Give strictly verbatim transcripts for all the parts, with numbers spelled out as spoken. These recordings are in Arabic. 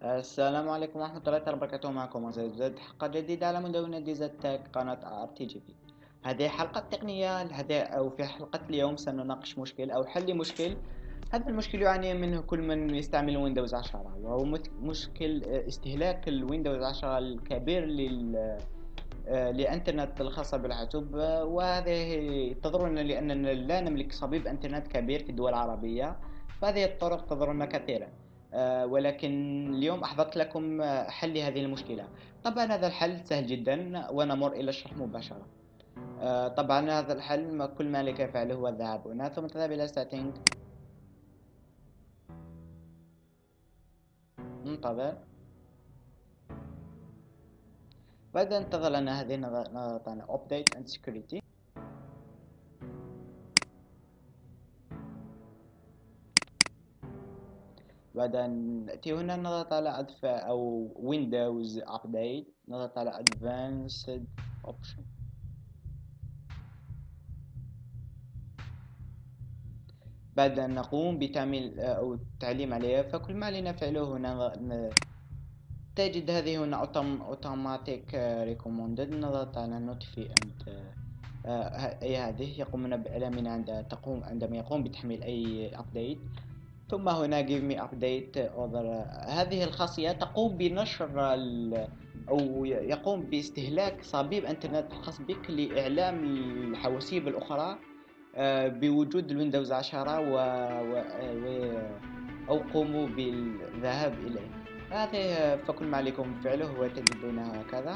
السلام عليكم ورحمة الله تعالى وبركاته. معكم عزيز زد، حلقة جديدة على مدونة دي زد تك قناة ار تي جي بي. هذه حلقة تقنية. هذه أو في حلقة اليوم سنناقش مشكل أو حل مشكل. هذا المشكل يعاني منه كل من يستعمل ويندوز عشرة، وهو مت- مشكل آه، استهلاك الويندوز عشرة الكبير لل آه، لإنترنت الخاصة بالحاسوب. آه، وهذه تضرنا لأننا لا نملك صبيب إنترنت كبير في الدول العربية، فهذه الطرق تضرنا كثيرا. آه، ولكن اليوم أحضرت لكم آه، حل هذه المشكلة. طبعا هذا الحل سهل جدا ونمر إلى الشرح مباشرة. آه، طبعا هذا الحل ما كل ما عليك فعله هو الذهاب هنا ثم تذهب إلى setting. انتظر. بعد أن تظهر لنا هذه نضغط على update and security. بعد أن نأتي هنا نضغط على أدف أو Windows Update، نضغط على Advanced Option. بعد أن نقوم بتعميل أو التعليم عليها، فكل ما علينا فعله هنا ن- تجد هذه هنا Autom- Automatic Recommended. نضغط على Notify and آه، أي هذه يقومون بإعلامنا عند تقوم عندما يقوم بتحميل أي update. ثم هنا give me update other. هذه الخاصية تقوم بنشر ال... أو يقوم باستهلاك صبيب انترنت الخاص بك لإعلام الحواسيب الأخرى آه، بوجود الويندوز عشرة و... و... و... أو قوموا بالذهاب إليه. هذه فكل ما عليكم فعله هو تجدونه هكذا،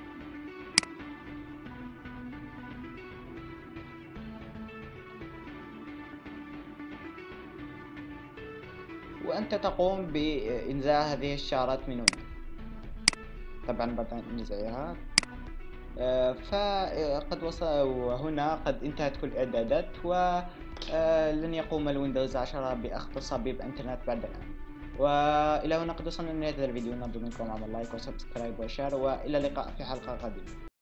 وأنت تقوم بإنزاع هذه الشارات من هنا. طبعا بعد أن ننزعها آه، فقد وصل، وهنا قد انتهت كل الإعدادات، ولن يقوم الويندوز عشرة بأخذ صبيب إنترنت بعد الآن. وإلى هنا قد وصلنا لنهاية هذا الفيديو. نرجو منكم عمل لايك وسبسكرايب وشير، وإلى اللقاء في حلقة قادمة.